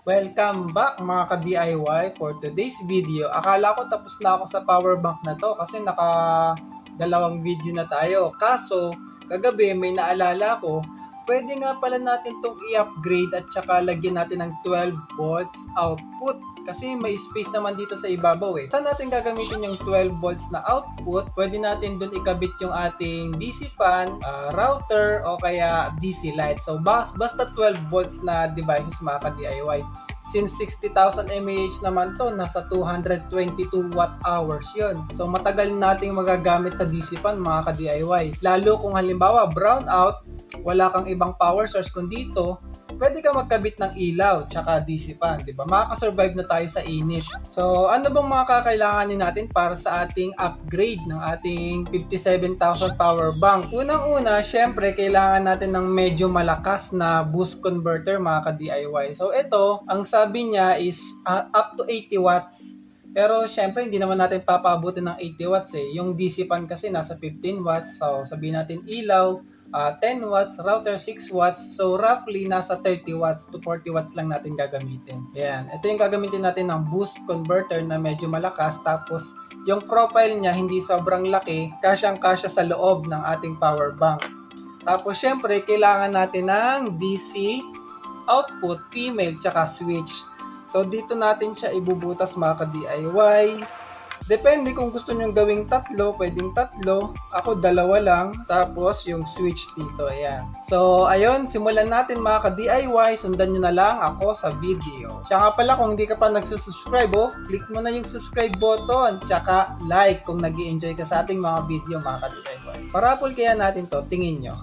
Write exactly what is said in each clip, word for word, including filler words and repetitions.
Welcome back mga ka-D I Y for today's video. Akala ko tapos na ako sa power bank na to kasi naka dalawang video na tayo. Kaso, kagabi may naalala ko, pwede nga pala natin tong i-upgrade at saka lagyan natin ng twelve volts output. Kasi may space naman dito sa ibabaw eh. Saan natin gagamitin yung twelve volts na output? Pwede natin dun ikabit yung ating D C fan, uh, router, o kaya D C light. So basta twelve volts na devices mga ka-D I Y. Since sixty thousand milliamps naman to, nasa two hundred twenty-two watt hours yun. So matagal nating magagamit sa D C fan mga ka-D I Y. Lalo kung halimbawa brown out, wala kang ibang power source kundi dito, pwede ka magkabit ng ilaw tsaka D C fan, di ba? Makaka-survive na tayo sa init. So, ano bang mga kakailanganin natin para sa ating upgrade ng ating fifty-seven thousand power bank? Unang-una, syempre, kailangan natin ng medyo malakas na boost converter, mga ka-D I Y. So, ito, ang sabi niya is uh, up to eighty watts. Pero, syempre, hindi naman natin papabutin ng eighty watts eh. Yung D C fan kasi nasa fifteen watts. So, sabihin natin ilaw, Uh, ten watts, router six watts, so roughly nasa thirty watts to forty watts lang natin gagamitin. Ayan, ito yung gagamitin natin ng boost converter na medyo malakas, tapos yung profile niya hindi sobrang laki, kasyang kasya sa loob ng ating power bank. Tapos syempre kailangan natin ng D C output, female, tsaka switch. So dito natin siya ibubutas mga ka-D I Y. Depende kung gusto nyo gawing tatlo, pwedeng tatlo. Ako dalawa lang. Tapos yung switch dito, ayan. So, ayun, simulan natin mga ka-D I Y. Sundan nyo na lang ako sa video. Siya nga pala, kung hindi ka pa nagsusubscribe, oh, click mo na yung subscribe button. Tsaka like kung nag-i-enjoy ka sa ating mga video mga ka-D I Y. Parapol kaya natin to, tingin nyo.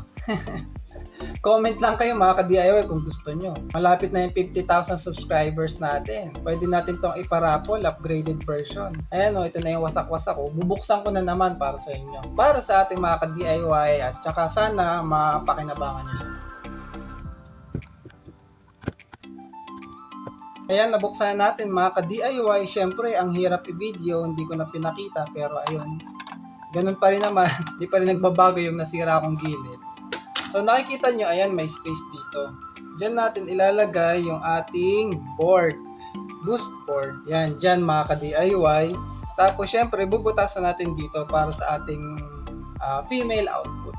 Comment lang kayo mga ka-D I Y kung gusto nyo. Malapit na yung fifty thousand subscribers natin. Pwede natin itong iparapol, upgraded version. Ayan o, ito na yung wasak-wasak ko. Bubuksan ko na naman para sa inyo. Para sa ating mga ka-D I Y at saka sana mapakinabangan nyo siya. Ayan, nabuksan natin mga ka-D I Y. Siyempre, ang hirap i-video, hindi ko na pinakita. Pero ayun, ganun pa rin naman. Hindi pa rin nagbabago yung nasira akong gilid. So nakikita nyo, ayan, may space dito. Diyan natin ilalagay yung ating board. Boost board. Yan, dyan mga ka-D I Y. Tapos syempre, bubutasan natin dito para sa ating uh, female output.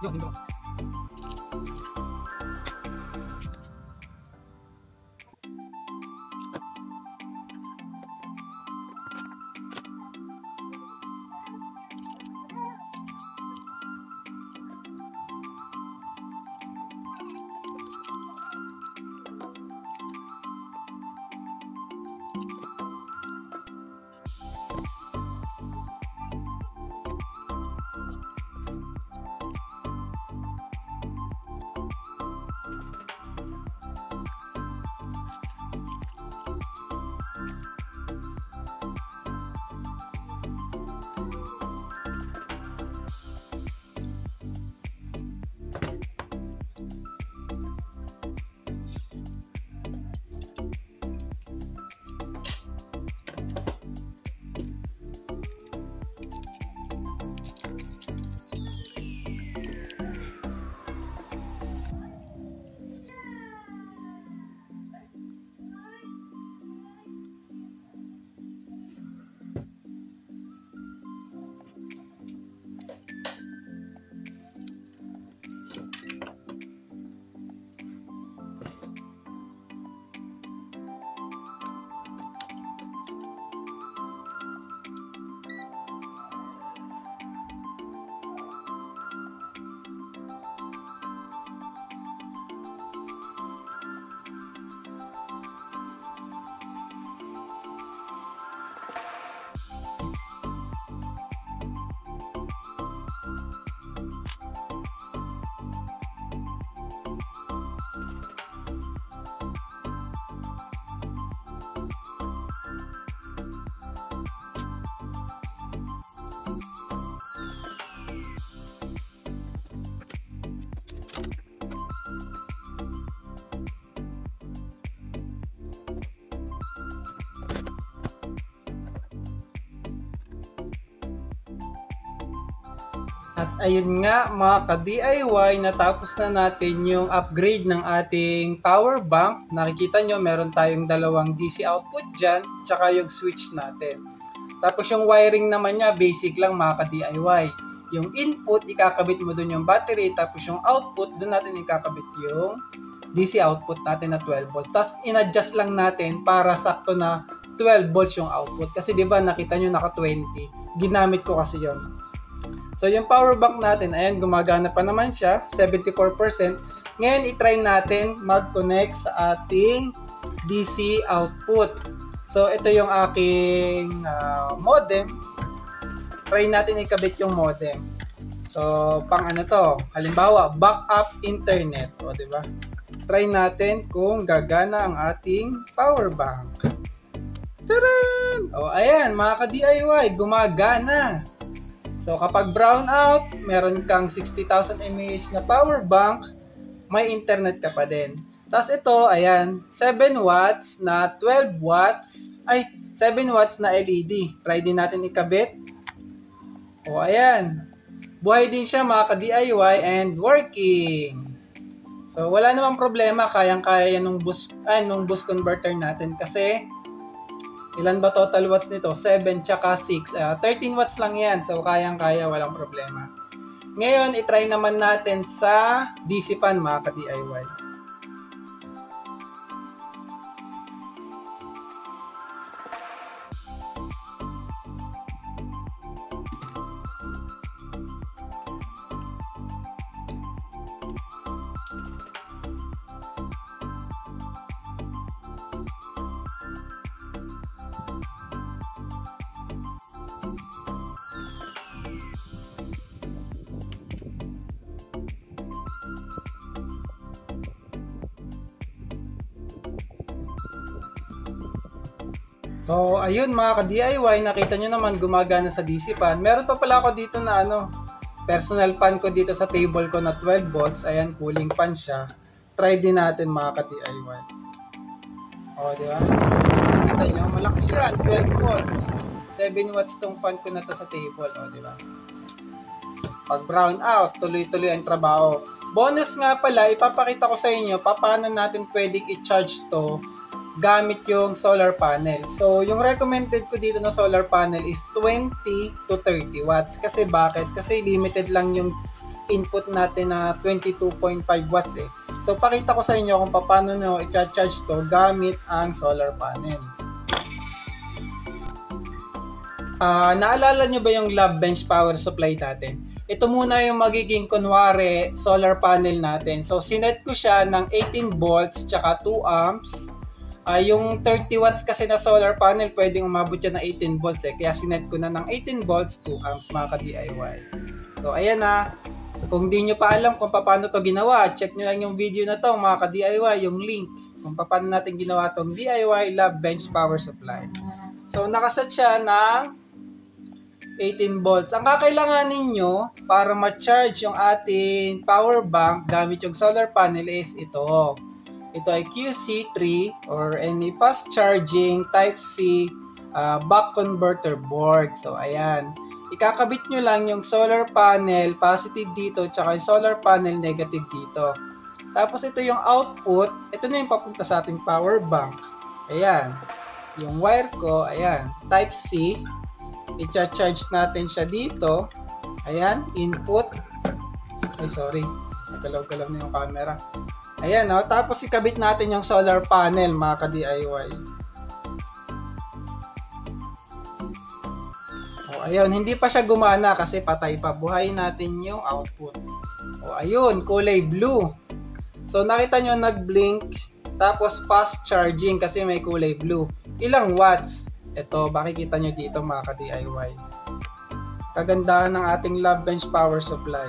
Yun, yun. At ayun nga mga ka-D I Y, natapos na natin yung upgrade ng ating power bank. Nakikita nyo meron tayong dalawang D C output dyan, tsaka yung switch natin. Tapos yung wiring naman niya, basic lang mga ka-D I Y. Yung input, ikakabit mo dun yung battery, tapos yung output, dun natin ikakabit yung D C output natin na twelve volts. Tapos in-adjust lang natin para sakto na twelve volts yung output. Kasi di ba nakita nyo naka twenty. Ginamit ko kasi yon. So yung power bank natin, ayan, gumagana pa naman siya, seventy-four percent. Ngayon i-try natin mag-connect sa ating D C output. So ito yung aking uh, modem. Try natin ikabit yung modem. So pang ano to? Halimbawa, backup internet, o di ba? Try natin kung gagana ang ating power bank. Taran! O ayan, mga ka-D I Y, gumagana. So kapag brown out, meron kang sixty thousand milliamp na power bank, may internet ka pa din. Tapos ito, ayan, seven watts na twelve watts, ay, seven watts na L E D. Try din natin ikabit. O ayan, buhay din siya mga ka-D I Y and working. So wala namang problema, kayang-kaya yan nung boost, ay, nung boost converter natin kasi ilan ba total watts nito? seven tsaka six. Uh, thirteen watts lang yan. So, kayang-kaya. Walang problema. Ngayon, itry naman natin sa D C fan mga ka-D I Y. So, ayun mga ka-D I Y, nakita nyo naman gumagana sa D C fan. Meron pa pala ako dito na ano, personal fan ko dito sa table ko na twelve volts. Ayan, cooling fan siya. Try din natin mga ka-D I Y. O, di ba? Nakita nyo, malakas yan, twelve volts. seven watts tong fan ko na to sa table. O, di ba? Pag brown out, tuloy-tuloy ang trabaho. Bonus nga pala, ipapakita ko sa inyo paano natin pwedeng i-charge to gamit yung solar panel. So, yung recommended ko dito na solar panel is twenty to thirty watts. Kasi bakit? Kasi limited lang yung input natin na twenty-two point five watts eh. So pakita ko sa inyo kung paano nyo i-charge to gamit ang solar panel. Uh, naalala nyo ba yung lab bench power supply natin? Ito muna yung magiging kunwari solar panel natin. So sinet ko siya ng eighteen volts tsaka two amps. Uh, yung thirty watts kasi na solar panel pwedeng umabot siya ng eighteen volts eh. Kaya sinet ko na ng eighteen volts, two amps mga ka-D I Y. So ayan na. Kung di nyo pa alam kung paano to ginawa, check nyo lang yung video na to mga ka-D I Y, yung link kung paano natin ginawa tong D I Y lab bench power supply. So nakaset siya ng eighteen volts. Ang kakailanganin nyo para ma-charge yung ating power bank gamit yung solar panel is ito. Ito ay Q C three or any fast charging type C uh, buck converter board. So ayan. Ikakabit nyo lang yung solar panel positive dito tsaka yung solar panel negative dito. Tapos ito yung output. Ito na yung papunta sa ating power bank. Ayan. Yung wire ko, ayan. Type C. I-charge natin siya dito. Ayan, input. Ay, sorry. Nagalaw-galaw na yung camera. Ayan, no? Tapos ikabit natin yung solar panel, mga ka-D I Y. O, ayun, hindi pa siya gumana kasi patay pa. Buhayin natin yung output. O, ayun, kulay blue. So, nakita nyo nag-blink. Tapos, fast charging kasi may kulay blue. Ilang watts? Ito, makikita nyo dito mga ka-D I Y. Kagandahan ng ating lab bench power supply.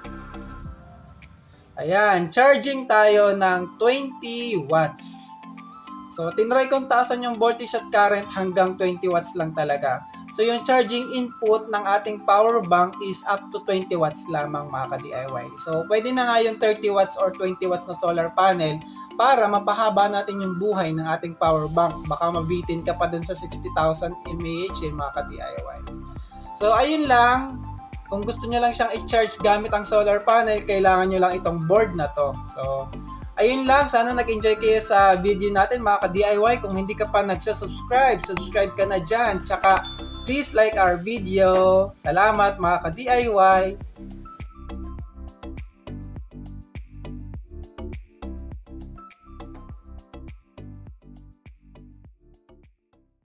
Ayan, charging tayo ng twenty watts. So, tinry kong taasan yung voltage at current hanggang twenty watts lang talaga. So, yung charging input ng ating power bank is up to twenty watts lamang mga ka-D I Y. So, pwede na nga yung thirty watts or twenty watts na solar panel para mapahaba natin yung buhay ng ating power bank. Baka mabitin ka pa dun sa sixty thousand milliamp hours eh, mga ka-D I Y. So, ayun lang. Kung gusto nyo lang siyang i-charge gamit ang solar panel, kailangan nyo lang itong board na to. So, ayun lang. Sana nag-enjoy kayo sa video natin, mga ka-D I Y. Kung hindi ka pa nagsasubscribe, subscribe ka na dyan. Tsaka, please like our video. Salamat, mga ka-D I Y.